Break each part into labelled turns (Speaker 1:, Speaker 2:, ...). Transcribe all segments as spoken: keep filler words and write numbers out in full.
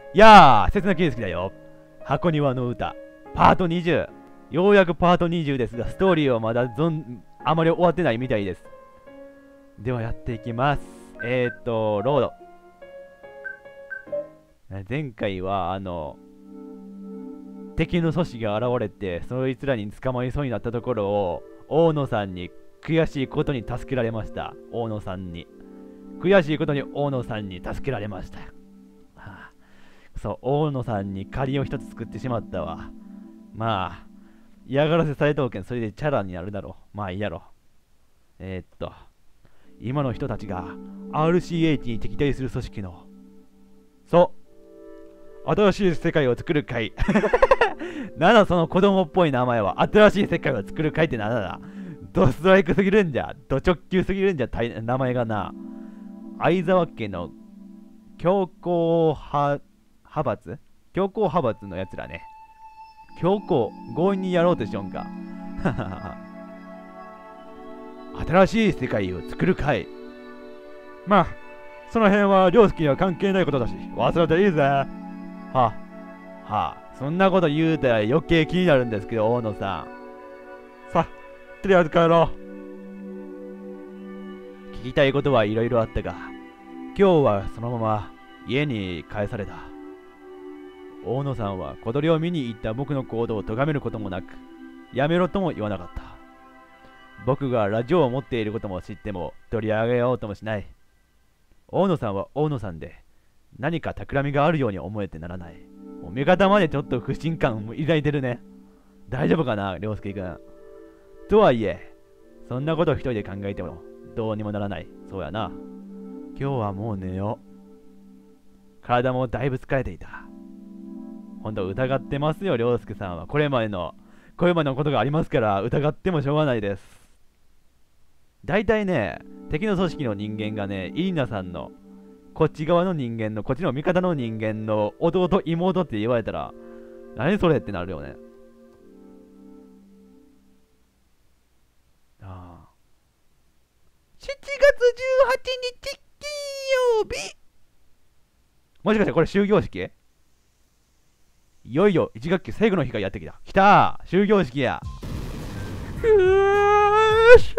Speaker 1: いやー、切な圭介だよ。箱庭の歌、パートにじゅう。ようやくパートにじゅうですが、ストーリーはまだぞんあまり終わってないみたいです。ではやっていきます。えーっと、ロード。前回は、あの、敵の組織が現れて、そいつらに捕まりそうになったところを、大野さんに悔しいことに助けられました。大野さんに。悔しいことに大野さんに助けられました。はあ、そう、大野さんに借りを一つ作ってしまったわ。まあ、嫌がらせされたおけん、それでチャラになるだろう。まあいいやろ。えー、っと、今の人たちが アールシーエイチ に敵対する組織の、そう、新しい世界を作る会。なんだその子供っぽい名前は。新しい世界を作る会ってなんだ。ドストライクすぎるんじゃ。ド直球すぎるんじゃ、名前がな。相沢家の強硬派派閥強硬派閥のやつらね。強硬、強引にやろうとしよんか。新しい世界を作る会。まあ、その辺は涼介には関係ないことだし、忘れていいぜ。はあ、はあ、そんなこと言うたら余計気になるんですけど、大野さん。さあ、とりあえず帰ろう。聞きたいことはいろいろあったが、今日はそのまま家に帰された。大野さんは小鳥を見に行った僕の行動を咎めることもなく、やめろとも言わなかった。僕がラジオを持っていることも知っても取り上げようともしない。大野さんは大野さんで、何か企みがあるように思えてならない。もう味方までちょっと不信感を抱いてるね。大丈夫かな、涼介くん。とはいえ、そんなことを一人で考えてもどうにもならない。そうやな。今日はもう寝よう。体もだいぶ疲れていた。ほんと疑ってますよ、涼介さんは。これまでの、これまでのことがありますから、疑ってもしょうがないです。大体ね、敵の組織の人間がね、イリナさんの、こっち側の人間の、こっちの味方の人間の弟、妹って言われたら、何それってなるよね。ああ。しちがつじゅうはちにち金曜日。もしかしてこれ終業式？いよいよいち学期最後の日がやってきた。きたー、終業式や。ふーし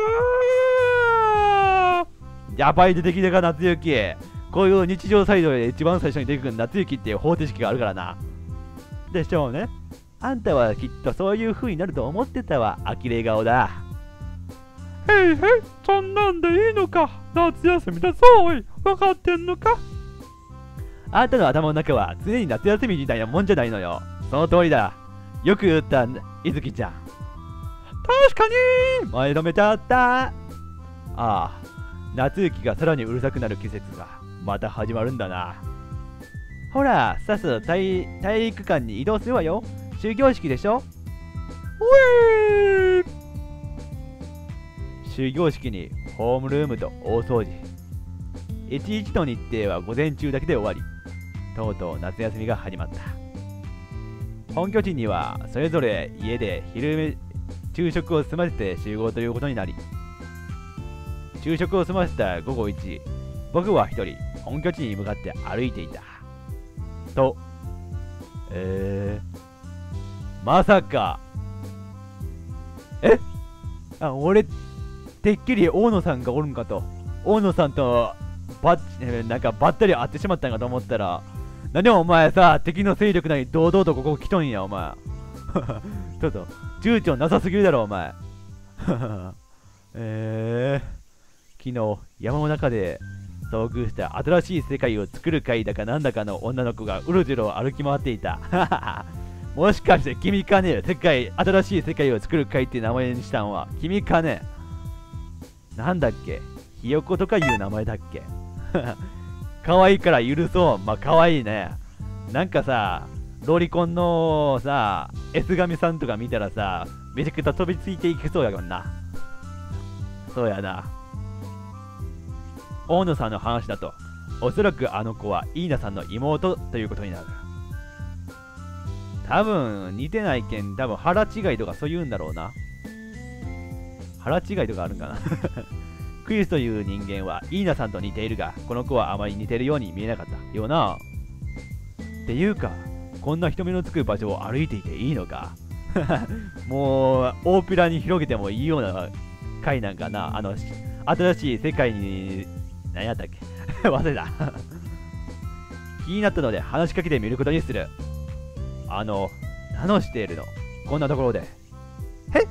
Speaker 1: ゃー。やばい出てきたか、夏雪。こういう日常サイドで一番最初に出てくる夏雪っていう方程式があるからな。でしょうね。あんたはきっとそういう風になると思ってたわ。呆れ顔だ。へいへい、そんなんでいいのか。夏休みだぞ、おい。分かってんのか。あんたの頭の中は常に夏休みみたいなもんじゃないのよ。その通りだ。よく言った、いずきちゃん。確かに前止めちゃった。ああ、夏雪がさらにうるさくなる季節がまた始まるんだな。ほら、さっさと 体, 体育館に移動するわよ。終業式でしょ。うえー。終業式にホームルームと大掃除。一日の日程は午前中だけで終わり、とうとう夏休みが始まった。本拠地にはそれぞれ家で昼昼食を済ませて集合ということになり、昼食を済ませた午後いちじ、僕は一人本拠地に向かって歩いていた。と、えー、まさか、えあ、俺、てっきり大野さんがおるんかと。大野さんとばなんかばったり会ってしまったんかと思ったら、何お前さ、敵の勢力なり堂々とここ来とんや、お前。ちょっと、躊躇なさすぎるだろ、お前。えー、昨日、山の中で遭遇した新しい世界を作る会だかなんだかの女の子がうろじろ歩き回っていた。もしかして君かね、世界、新しい世界を作る会って名前にしたんは、君かね。なんだっけ、ひよことかいう名前だっけ。可愛いから許そう。まあ可愛いね。なんかさ、ロリコンのさ、S 神さんとか見たらさ、めちゃくちゃ飛びついていきそうやもんな。そうやな。大野さんの話だと、おそらくあの子はイーナさんの妹ということになる。多分似てないけん、多分腹違いとかそう言うんだろうな。腹違いとかあるんかな。クリスという人間はイーナさんと似ているが、この子はあまり似てるように見えなかったような。 っていうか、こんな人目のつく場所を歩いていていいのかもう、大っぴらに広げてもいいような回なんかな。あの、新しい世界に、何やったっけ忘れた気になったので話しかけてみることにする。あの、何をしているの？こんなところで。えっけ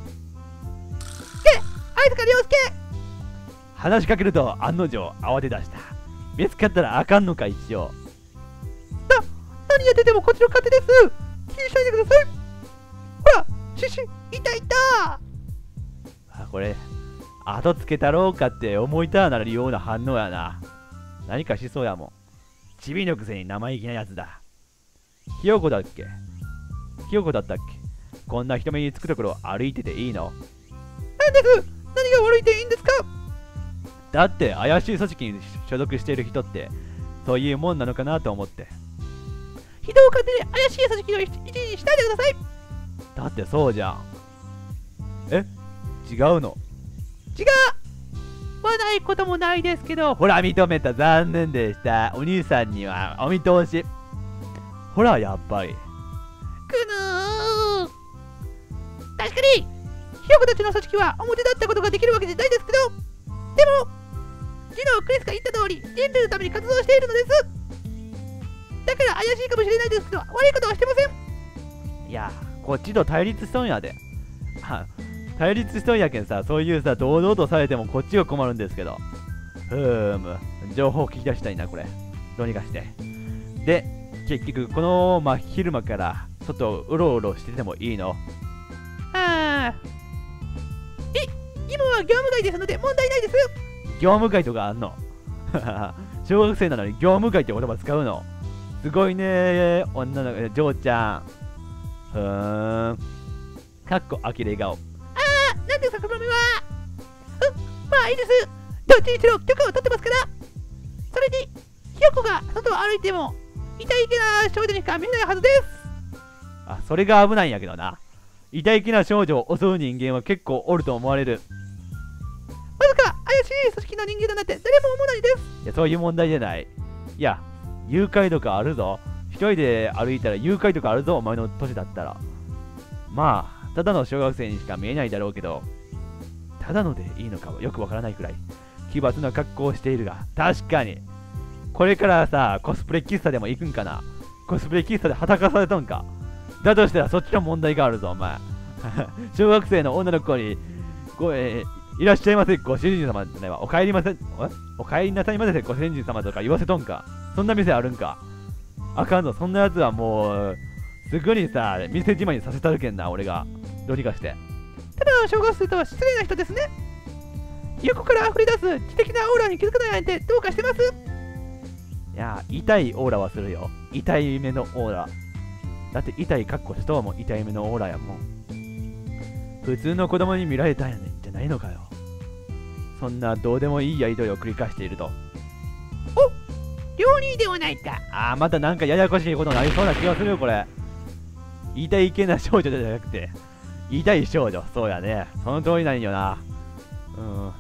Speaker 1: 相塚亮介話しかけると案の定慌て出した。見つかったらあかんのか一応。な、何やっててもこっちの勝手です。気にしないでください。ほら、シュシュ、いたいた。あ、これ、後つけたろうかって思いたなるような反応やな。何かしそうやもん。チビのくせに生意気なやつだ。ひよこだっけひよこだったっけこんな人目につくところ歩いてていいの？なんです何が悪いっていいんですか？だって怪しい組織に所属している人ってそういうもんなのかなと思って。人を勝手に怪しい組織の一員にしないでください。だってそうじゃん。え違うの？違うまないこともないですけど。ほら認めた。残念でした。お兄さんにはお見通し。ほらやっぱりくぬー。確かにひよこたちの組織は表立ったことができるわけじゃないですけど、でも昨日クリスが言った通り人類のために活動しているのです。だから怪しいかもしれないですけど悪いことはしてません。いやこっちと対立しとんやで。対立しとんやけんさ、そういうさ堂々とされてもこっちが困るんですけど。ふーむ情報を聞き出したいなこれ。どうにかして。で結局この真昼間から外うろうろしててもいいの？ああえ今は業務外ですので問題ないです。業務外とかあんの？小学生なのに業務外って言葉使うの？すごいね女の子、嬢ちゃん。ふーん。かっこあきれ顔。ああなんですかこの目は。うんまあいいです。どっちにしろ許可を取ってますから。それにひよこが外を歩いても痛いけな少女にしか見えないはずです。あ、それが危ないんやけどな。痛いけな少女を襲う人間は結構おると思われる。まさか怪しい組織の人間だなんて誰も思わないです。いやそういう問題じゃない。いや誘拐とかあるぞ。一人で歩いたら誘拐とかあるぞお前の年だったら。まあただの小学生にしか見えないだろうけど、ただのでいいのかはよくわからないくらい奇抜な格好をしているが、確かにこれからさコスプレ喫茶でも行くんかな。コスプレ喫茶で裸されとんか。だとしたらそっちの問題があるぞお前。小学生の女の子にご、えー、いらっしゃいませご主人様じゃないわ、お帰りませお帰りなさいませご主人様とか言わせとんか。そんな店あるんか。あかんぞそんなやつはもうすぐにさ店じまいにさせたるけんな俺が。どうにかして。ただの小学生とは失礼な人ですね。横から溢れ出す知的なオーラに気づかないなんてどうかしてます。いや痛いオーラはするよ。痛い目のオーラだって痛い格好したはもう痛い目のオーラやもん。普通の子供に見られたんやねんじゃないのかよ。そんなどうでもいいやりとりを繰り返していると。お両人ではないか。ああまたなんかややこしいことになりそうな気がするよこれ。痛いけな少女じゃなくて痛い少女。そうやねその通りなんよな。うん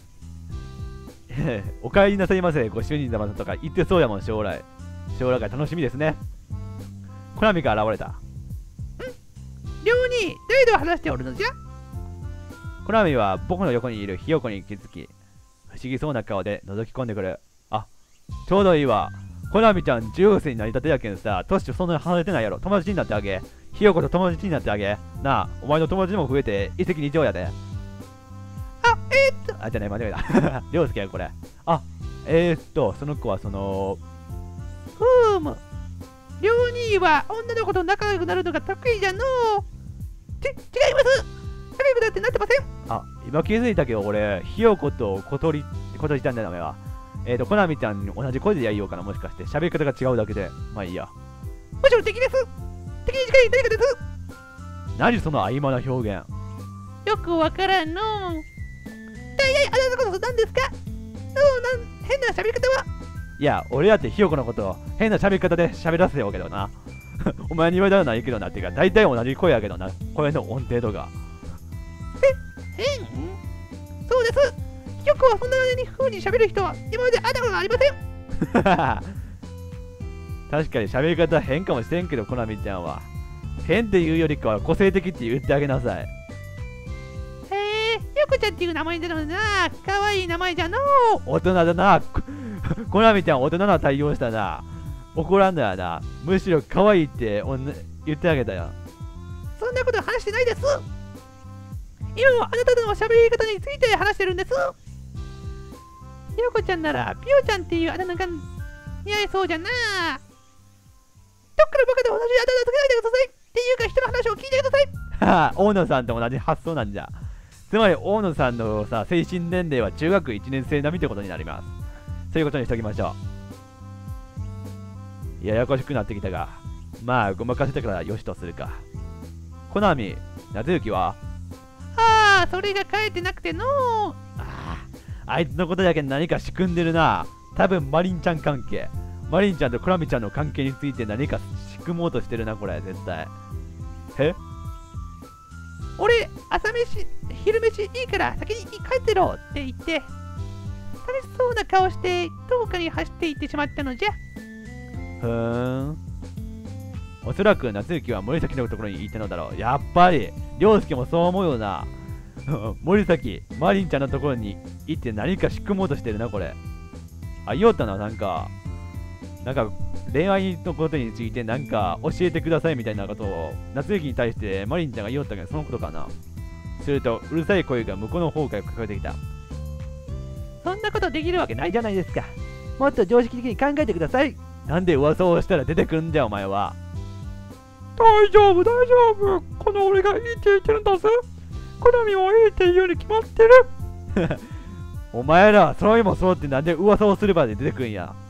Speaker 1: お帰りなさいませご主人様とか言ってそうやもん。将来将来が楽しみですね。コナミが現れた。ん両に誰と話しておるのじゃ。コナミは僕の横にいるひよこに気づき不思議そうな顔で覗き込んでくる。あちょうどいいわ。コナミちゃんじゅうごせいになりたてやけんさ、年そんなに離れてないやろ。友達になってあげ。ひよこと友達になってあげなあ。お前の友達も増えて一石二鳥やで。あえー、っとあじゃない間違えたりょうすけやこれ。あえー、っとその子はそのふーむ両兄は女の子と仲良くなるのが得意じゃのう。ち、違います仲良くだってなってません。あ、今気づいたけど俺、ひよこと小鳥、小鳥ちゃんだよ名前は。えーと、コナミちゃんに同じ声でやりようかな。もしかして喋り方が違うだけで。まあいいや。もちろん敵です。敵に近い誰かです。何その曖昧な表現。よくわからんの。大体あなたこそ何ですか。そうなん変な喋り方は。いや、俺だってひよこのことを変な喋り方で喋らせようけどな。お前に言われたらないけどな。っていうか、大体同じ声やけどな。声の音程度が。え、変そうです。ひよこはそんな風に喋る人は今まで会ったことがありません。 確かに喋り方変かもしれんけど、コナミちゃんは。変っていうよりかは個性的って言ってあげなさい。
Speaker 2: へえ、ひよこちゃんっていう名前だろうな。かわいい名前じゃのう。
Speaker 1: 大人だな。コナミちゃん大人な対応したな。怒らんだよな。むしろ可愛いっておん言ってあげたよ。
Speaker 2: そんなこと話してないです。今はあなたの喋り方について話してるんです。ひよこちゃんならピオちゃんっていうあだ名が似合いそうじゃな。どっからバカで同じあだ名つけないでくださいっていうか、人の話を聞いてください。
Speaker 1: はあ、大野さんと同じ発想なんじゃ。つまり大野さんのさ、精神年齢は中学いちねん生並みってことになります。そういうことにしておきましょう。ややこしくなってきたが、まあごまかせたからよしとするか。コナミ、夏雪は
Speaker 2: ああ、それが帰ってなくてのう。
Speaker 1: ああ、あいつのことだけ何か仕組んでるな。多分マリンちゃん関係。マリンちゃんとコナミちゃんの関係について何か仕組もうとしてるな、これ、絶対。え
Speaker 2: 俺、朝飯、昼飯いいから先に帰ってろって言って、寂しそうな顔してどこかに走っていってしまったのじゃ。
Speaker 1: ふーん。おそらく夏雪は森崎のところに行ったのだろう。やっぱり、涼介もそう思うよな。森崎、マリンちゃんのところに行って何か仕組もうとしてるな、これ。あ、言おったな、なんか、なんか恋愛のことについてなんか教えてくださいみたいなことを夏雪に対してマリンちゃんが言おったけど、そのことかな。するとうるさい声が向こうの方から聞こえてきた。
Speaker 2: そんなことできるわけないじゃないですか。もっと常識的に考えてください。
Speaker 1: なんで噂をしたら出てくんじゃお前は。
Speaker 2: 大丈夫大丈夫、この俺がいいって言ってるんだぜ。コナミもいいって言うに決まってる。
Speaker 1: お前らそれもそうってなんで噂をすればで出てくんや。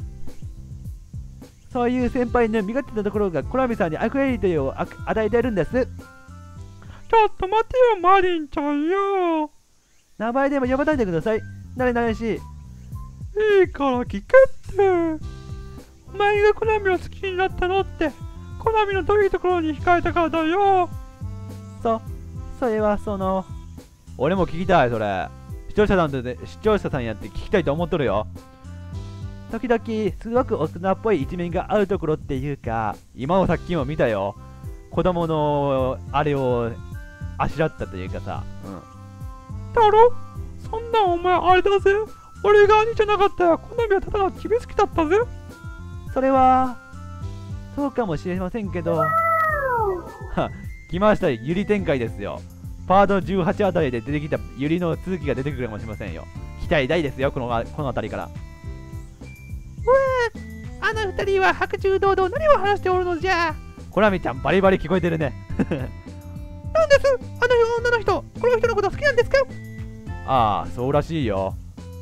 Speaker 2: そういう先輩の身勝手なところがコナミさんにアクエリティを与えてるんです。ちょっと待てよマリンちゃんよ。名前でも呼ばないでください。なれなれしい。いいから聞けって。お前がコナミを好きになったのってコナミのどういうところに控えたからだよ。そ、それはその
Speaker 1: 俺も聞きたい、それ。視聴者さんで視聴者さんやって聞きたいと思っとるよ。
Speaker 2: 時々すごく大人っぽい一面があるところっていうか、
Speaker 1: 今もさっきも見たよ。子供のあれをあしらったというかさ。
Speaker 2: うん。だろ？そんなお前あれだぜ。俺が兄じゃなかったらコナミはただの厳しきだったぜ。それはそうかもしれませんけど。
Speaker 1: は、来ましたよ、ユリ展開ですよ。パートじゅうはちあたりで出てきたユリの続きが出てくるかもしれませんよ。期待大ですよ、このこのあたりから。
Speaker 2: あの二人は白昼堂々何を話しておるのじゃ。
Speaker 1: コナミちゃんバリバリ聞こえてるね。
Speaker 2: なんですあの女の人、この人のこと好きなんですか？
Speaker 1: ああ、そうらしいよ。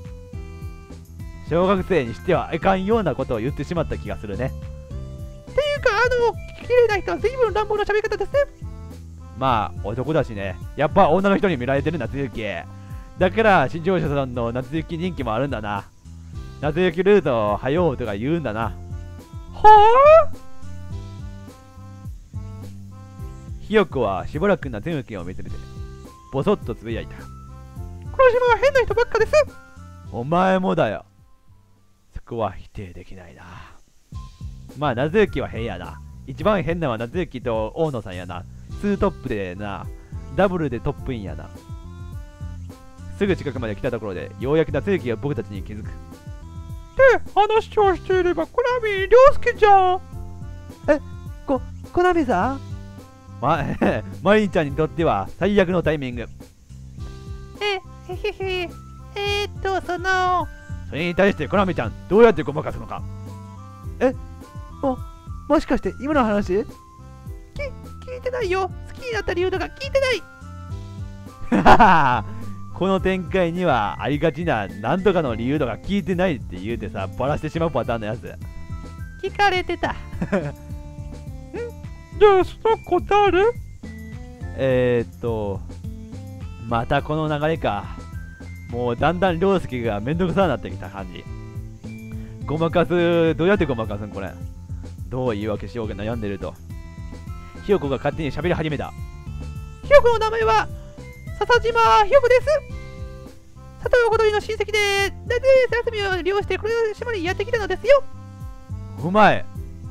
Speaker 1: 小学生にしてはいかんようなことを言ってしまった気がするね。
Speaker 2: っていうか、あの綺麗な人は随分乱暴な喋り方ですね。
Speaker 1: まあ男だしね。やっぱ女の人に見られてる夏雪。だから視聴者さんの夏雪人気もあるんだな。夏雪ルートはようとか言うんだな。
Speaker 2: はあ？
Speaker 1: ひよこはしばらく夏雪を見つめてボソッとつぶやいた。
Speaker 2: この島は変な人ばっかです。
Speaker 1: お前もだよ。そこは否定できないな。まあ夏雪は変やな。一番変なのは夏雪と大野さんやな。ツートップでな、ダブルでトップインやな。すぐ近くまで来たところでようやく夏雪が僕たちに気づく。
Speaker 2: って話をしていればコナミ涼介じゃん。え、こ、コナミさん？
Speaker 1: ま、マリンちゃんにとっては最悪のタイミング。
Speaker 2: え、へへへ。えー、っと、その
Speaker 1: それに対してコナミちゃんどうやってごまかすのか。
Speaker 2: え、も、もしかして今の話？き、聞いてないよ。好きになった理由とか聞いてない。
Speaker 1: この展開にはありがちな何とかの理由とか聞いてないって言うてさ、バラしてしまうパターンのやつ。
Speaker 2: 聞かれてた。ん？じゃあその子誰？
Speaker 1: えーっとまたこの流れか。もうだんだん涼介がめんどくさくなってきた感じ。ごまかす、どうやってごまかすんこれ。どう言い訳しようか悩んでると、ひよこが勝手に喋り始めた。
Speaker 2: ひよこの名前は笹島ひよこです。佐藤小鳥の親戚で夏休みを利用してこの島にやってきたのですよ。
Speaker 1: お前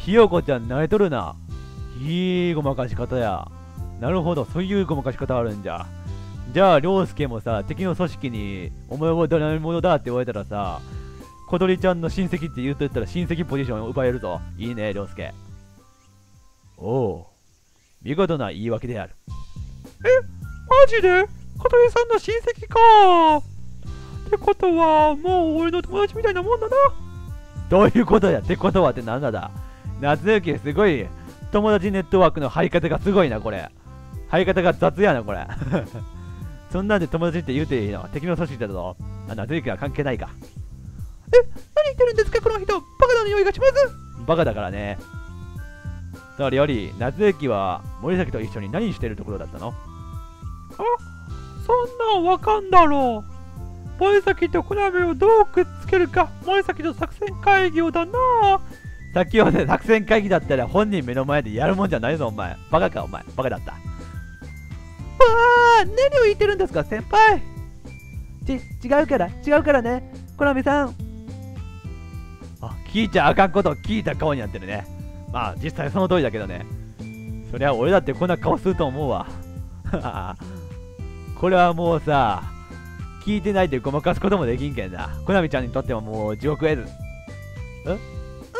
Speaker 1: ひよこちゃん慣れとるな。いいごまかし方や。なるほど、そういうごまかし方あるんじゃ。じゃあ、りょうすけもさ、敵の組織に、お前は誰者だって言われたらさ、小鳥ちゃんの親戚って言うとったら親戚ポジションを奪えるぞ。いいね、りょうすけ。おお、見事な言い訳である。
Speaker 2: え、マジで小鳥さんの親戚か。ってことは、もう俺の友達みたいなもんだな。
Speaker 1: どういうことやってことはってなんだだ。夏雪すごい。友達ネットワークの張り方がすごいな、これ。張り方が雑やな、これ。そんなんで友達って言うていいの？敵の組織だぞ。あ、夏雪は関係ないか。
Speaker 2: え、何言ってるんですか、この人。バカな匂いがします。
Speaker 1: バカだからね。それより、夏雪は森崎と一緒に何してるところだったの？
Speaker 2: あ、そんなんわかんだろう。森崎とコナミをどうくっつけるか、森崎と作戦会議をだな。
Speaker 1: さっきはね、作戦会議だったら本人目の前でやるもんじゃないぞ、お前。バカか、お前。バカだった。
Speaker 2: わあ、何を言ってるんですか、先輩。ち、違うから、違うからね、コナミさん。
Speaker 1: あ、聞いちゃあかんことを聞いた顔になってるね。まあ、実際その通りだけどね。そりゃ俺だってこんな顔すると思うわ。これはもうさ、聞いてないでごまかすこともできんけんな。コナミちゃんにとってはもう地獄絵図。え？うん。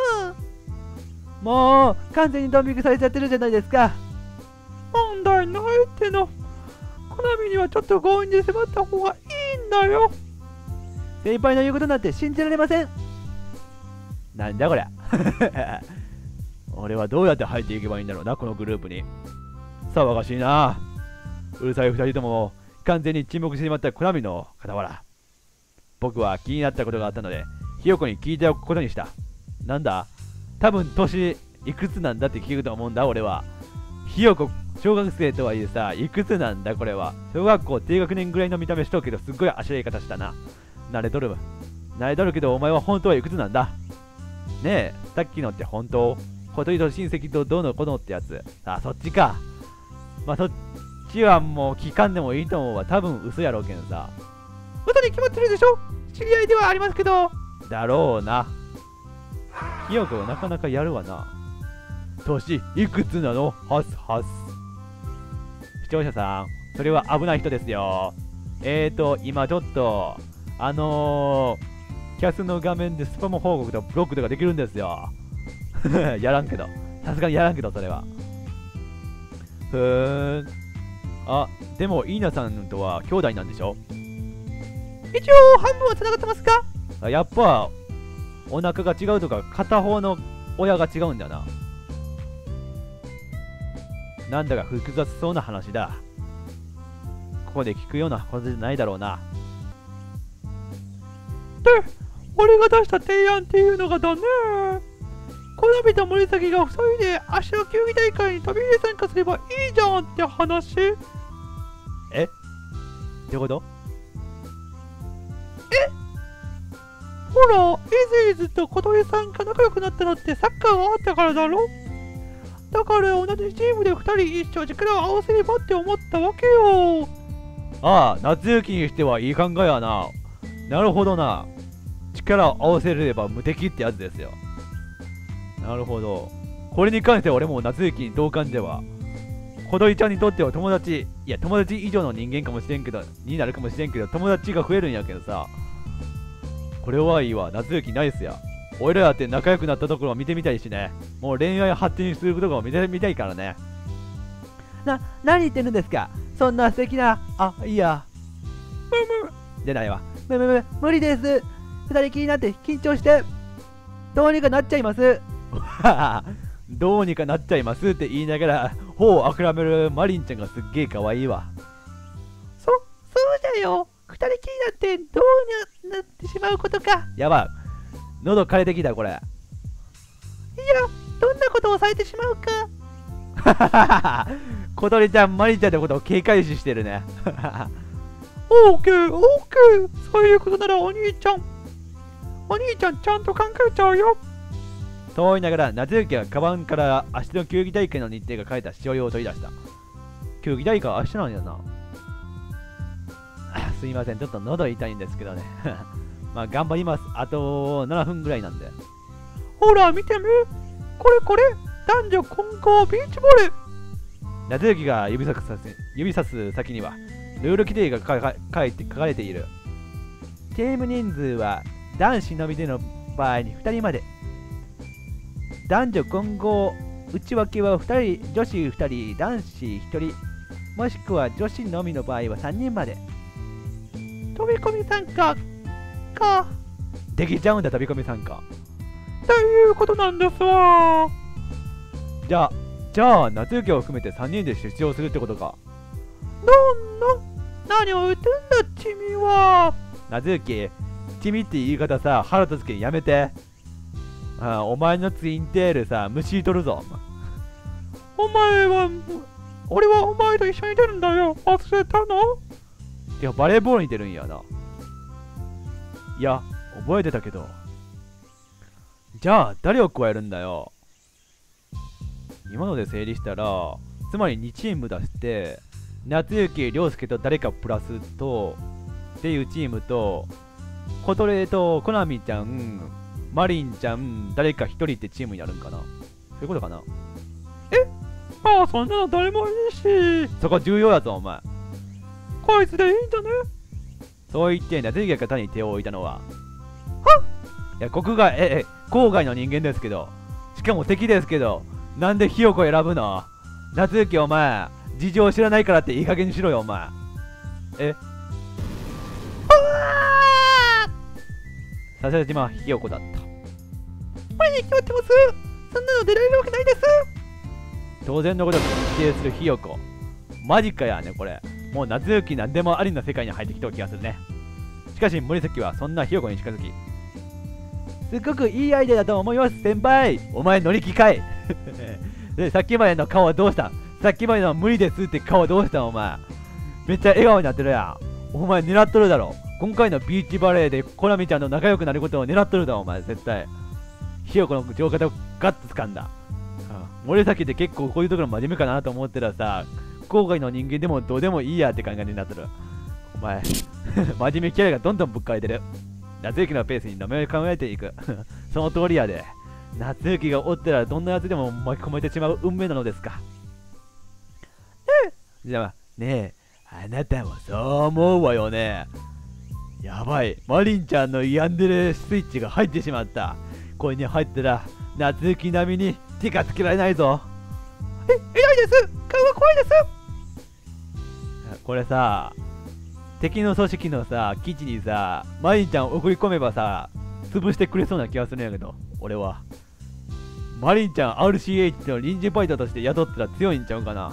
Speaker 2: もう、完全にドン引きされちゃってるじゃないですか。問題ないっての。コナミにはちょっと強引に迫った方がいいんだよ。先輩の言うことなんて信じられません。
Speaker 1: なんだこりゃ。俺はどうやって入っていけばいいんだろうな、このグループに。騒がしいな。うるさい二人とも完全に沈黙してしまったコナミの傍ら。僕は気になったことがあったので、ひよこに聞いておくことにした。なんだ？多分年いくつなんだって聞くと思うんだ、俺は。ひよこ、小学生とはいえさ、いくつなんだこれは。小学校低学年ぐらいの見た目しとるけど、すっごいあしらい方したな。慣れとる。慣れとるけど、お前は本当はいくつなんだ？ねえ、さっきのって本当？小鳥と親戚とどうのこのってやつ。あ、そっちか。まあ、そっちはもう聞かんでもいいと思うわ。多分嘘やろうけんさ。
Speaker 2: 嘘に決まってるでしょ。知り合いではありますけど。
Speaker 1: だろうな。ひよこなかなかやるわな。年いくつなの？はすはす。視聴者さん、それは危ない人ですよ。えーと、今ちょっと、あのー、キャスの画面でスパム報告とブロックとかできるんですよ。やらんけど。さすがにやらんけど、それは。ふーん。あ、でも、イーナさんとは兄弟なんでしょ？
Speaker 2: 一応、半分は繋がってますか？
Speaker 1: あ、やっぱ、お腹が違うとか、片方の親が違うんだな。なんだか複雑そうな話だ。ここで聞くようなことじゃないだろうな。
Speaker 2: で、俺が出した提案っていうのがだね。コナミと森崎がふたりで足の球技大会に飛び入れ参加すればいいじゃんって話。
Speaker 1: え？ってこと？
Speaker 2: え？ほら、イズイズと小鳥さんが仲良くなったのってサッカーがあったからだろ。だから同じチームでふたり一緒力を合わせればって思ったわけよ。
Speaker 1: ああ、夏雪にしてはいい考えやな。なるほどな。力を合わせれば無敵ってやつですよ。なるほど。これに関しては俺も夏雪に同感では。小鳥ちゃんにとっては友達、いや友達以上の人間かもしれんけど、になるかもしれんけど、友達が増えるんやけどさ。これはいいわ、夏雪ナイスや。俺らだって仲良くなったところを見てみたいしね。もう恋愛発展することを見てみたいからね。
Speaker 2: な、何言ってるんですか？そんな素敵な、あ、いいや。むむ、
Speaker 1: 出ないわ。
Speaker 2: むむむ、無理です。二人きりになって緊張して、どうにかなっちゃいます。
Speaker 1: どうにかなっちゃいますって言いながら、頬をあくらめるマリンちゃんがすっげえ可愛いわ。
Speaker 2: そ、そうだよ。二人きりになってどうになってしまうことか。
Speaker 1: やばい。喉枯れてきたこれ。いや、
Speaker 2: どんなことをされてしまうか。
Speaker 1: 小鳥ちゃん、マリンちゃんのことを警戒視してるね。
Speaker 2: オーケー、オーケー。そういうことならお兄ちゃん。お兄ちゃん、ちゃんと考えちゃうよ。
Speaker 1: そう言いながら、夏雪がカバンから明日の球技大会の日程が書いたしおりを取り出した。球技大会は明日なんやな。すいません、ちょっと喉痛いんですけどね。まあ頑張ります。あとななふんぐらいなんで。
Speaker 2: ほら見てみ。 これこれ、男女混合ビーチボール。
Speaker 1: 夏雪が指さす指さす先にはルール規定が書か書いて書かれている。
Speaker 2: チーム人数は男子のみでの場合にふたりまで。男女混合内訳はふたり、女子ふたり、男子ひとり、もしくは女子のみの場合はさんにんまで。飛び込み参加か。
Speaker 1: できちゃうんだ、飛び込み参加。
Speaker 2: ということなんですわ。
Speaker 1: じゃあ、じゃあ夏雪を含めてさんにんで出場するってことか。
Speaker 2: なんの何を言ってんだ君は。
Speaker 1: 夏雪、君って言い方さ、腹立つけんやめて。ああ、お前のツインテールさ、虫取るぞ。
Speaker 2: お前は、俺はお前と一緒に出るんだよ。忘れたの？
Speaker 1: いや、バレーボールに出るんやな。いや、覚えてたけど。じゃあ、誰を加えるんだよ。今ので整理したら、つまりにチーム出して、夏雪、涼介と誰かプラスと、っていうチームと、小鳥とコナミちゃん、マリンちゃん、誰か一人ってチームになるんかな。そういうことかな。
Speaker 2: え、ああ、そんなの誰もいいし。
Speaker 1: そこ重要やぞ、お前。
Speaker 2: こいつでいいんじゃね。
Speaker 1: そう言って夏雪が肩に手を置いたのは、はっ、いや、国外、え、え、郊外の人間ですけど、しかも敵ですけど、なんでひよこ選ぶの？夏雪、お前、事情知らないからっていい加減にしろよ、お前。えさせ島ひよこだった。
Speaker 2: 前に決まってます。そんなの出られるわけないです。
Speaker 1: 当然のことく否定するひよこ。マジかやね、これ。もう夏雪なんでもありな世界に入ってきた気がするね。しかし森崎はそんなひよこに近づき、
Speaker 2: すっごくいいアイデアだと思います、先輩。
Speaker 1: お前乗り気かいで、さっきまでの顔はどうしたん？さっきまでの無理ですって顔はどうしたん、お前。めっちゃ笑顔になってるやん。お前狙っとるだろ。今回のビーチバレーでコナミちゃんと仲良くなることを狙っとるだろ、お前。絶対ひよこの上肩をガッと掴んだ。森崎って結構こういうところ真面目かなと思ってたらさ、郊外の人間でもどうでもいいやって感じになってる。お前真面目キャラがどんどんぶっかえてる。夏雪のペースに飲め考えていくその通りやで。夏雪がおったらどんなやつでも巻き込めてしまう運命なのですか。ねえ、じゃあねえ、あなたもそう思うわよね。やばい、マリンちゃんの病んでるスイッチが入ってしまった。これに入ったら夏雪並みに手がつけられないぞ。
Speaker 2: え、偉いです。顔が怖いです。
Speaker 1: これさ、敵の組織のさ、基地にさ、マリンちゃんを送り込めばさ、潰してくれそうな気がするんやけど、俺は。マリンちゃん アールシーエイチ の臨時バイトとして雇ったら強いんちゃうかな。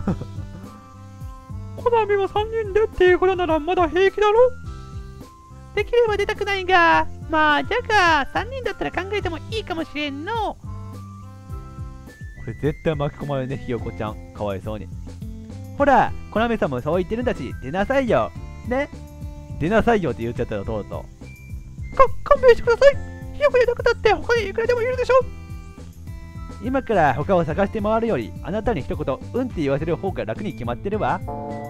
Speaker 2: コナミはさんにんでっていうことならまだ平気だろ。できれば出たくないが、まあじゃあさんにんだったら考えてもいいかもしれんの。
Speaker 1: これ絶対巻き込まれるね、ひよこちゃん。かわいそうに。
Speaker 2: ほら、コナミさんもそう言ってるんだし、出なさいよ。ね。
Speaker 1: 出なさいよって言っちゃったらとうと
Speaker 2: う。か、勘弁してください。ひよこじゃなくたって他にいくらでもいるでしょ。
Speaker 1: 今から他を探して回るより、あなたに一言、うんって言わせる方が楽に決まってるわ。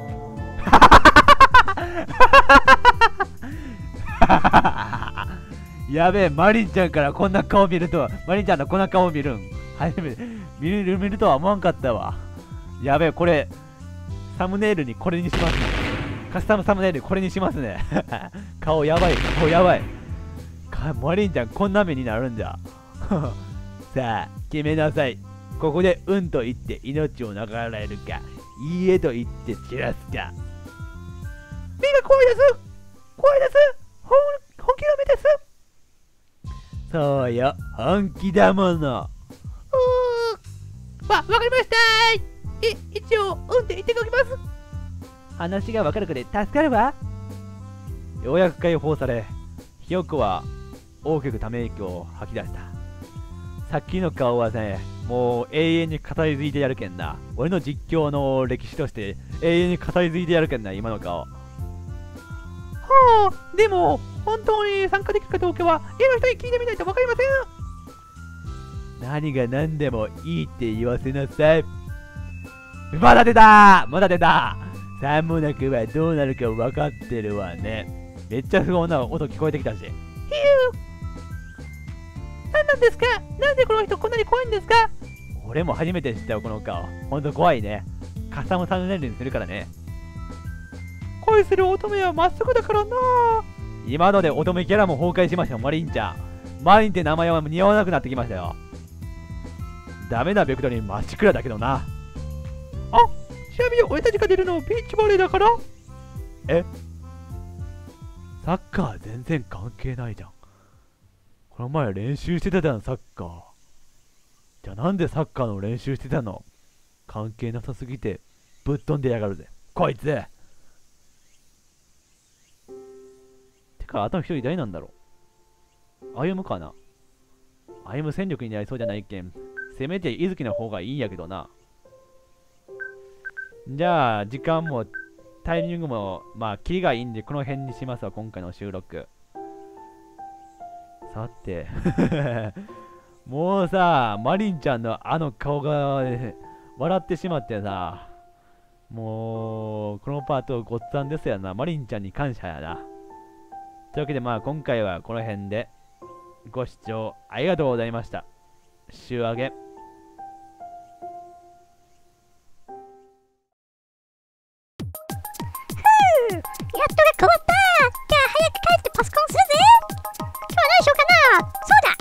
Speaker 1: やべえ、マリンちゃんからこんな顔見るとは、マリンちゃんのこんな顔見るん。初めて見る見るとは思わんかったわ。やべえ、これ、サムネイルにこれにしますね。カスタムサムネイルこれにしますね。顔やばい、顔やばい。かマリンちゃんこんな目になるんだ。さあ、決めなさい。ここでうんと言って命を流られるか、いいえと言って散らすか。
Speaker 2: 目が怖いです。怖いです。本本気の目です。
Speaker 1: そうよ、本気だもの。うー、
Speaker 2: わ、わかりましたー。い、一応、うんって言っておきます。
Speaker 1: 話がわかるかで助かるわ。ようやく解放され、ひよこは大きくため息を吐き出した。さっきの顔はね、もう永遠に語り継いでやるけんな。俺の実況の歴史として永遠に語り継いでやるけんな、今の顔。
Speaker 2: はあ、でも、本当に参加できるかどうかは、家の人に聞いてみないとわかりませ
Speaker 1: ん。何が何でもいいって言わせなさい。まだ出たまだ出たさもなくはどうなるか分かってるわね。めっちゃ不穏な音聞こえてきたし。ひゅー。
Speaker 2: さんなんですか？なんでこの人こんなに怖いんですか？
Speaker 1: 俺も初めて知ったよ、この顔。ほんと怖いね。カスタムさんねんにするからね。
Speaker 2: 恋する乙女はまっすぐだからな。
Speaker 1: 今ので乙女キャラも崩壊しましたよ、マリンちゃん。マリンって名前は似合わなくなってきましたよ。ダメなベクトリンまっしくらだけどな。
Speaker 2: あ、ちなみに俺たちが出るのビーチバレーだから。
Speaker 1: え、サッカー全然関係ないじゃん。この前練習してたじゃん、サッカー。じゃあなんでサッカーの練習してたの？関係なさすぎてぶっ飛んでやがるぜ、こいつ。てか、あと一人誰なんだろう。歩むかな。歩む戦力になりそうじゃないけん、せめて伊豆の方がいいんやけどな。じゃあ、時間もタイミングも、まあ、キリがいいんで、この辺にしますわ、今回の収録。さて、もうさ、マリンちゃんのあの顔が、ね、笑ってしまってさ、もう、このパートごっつぁんですやな。マリンちゃんに感謝やな。というわけで、まあ、今回はこの辺で、ご視聴ありがとうございました。週上げ。
Speaker 3: やっとが変わった。じゃあ早く帰ってパソコンするぜ。今日は何しようかな。そうだ、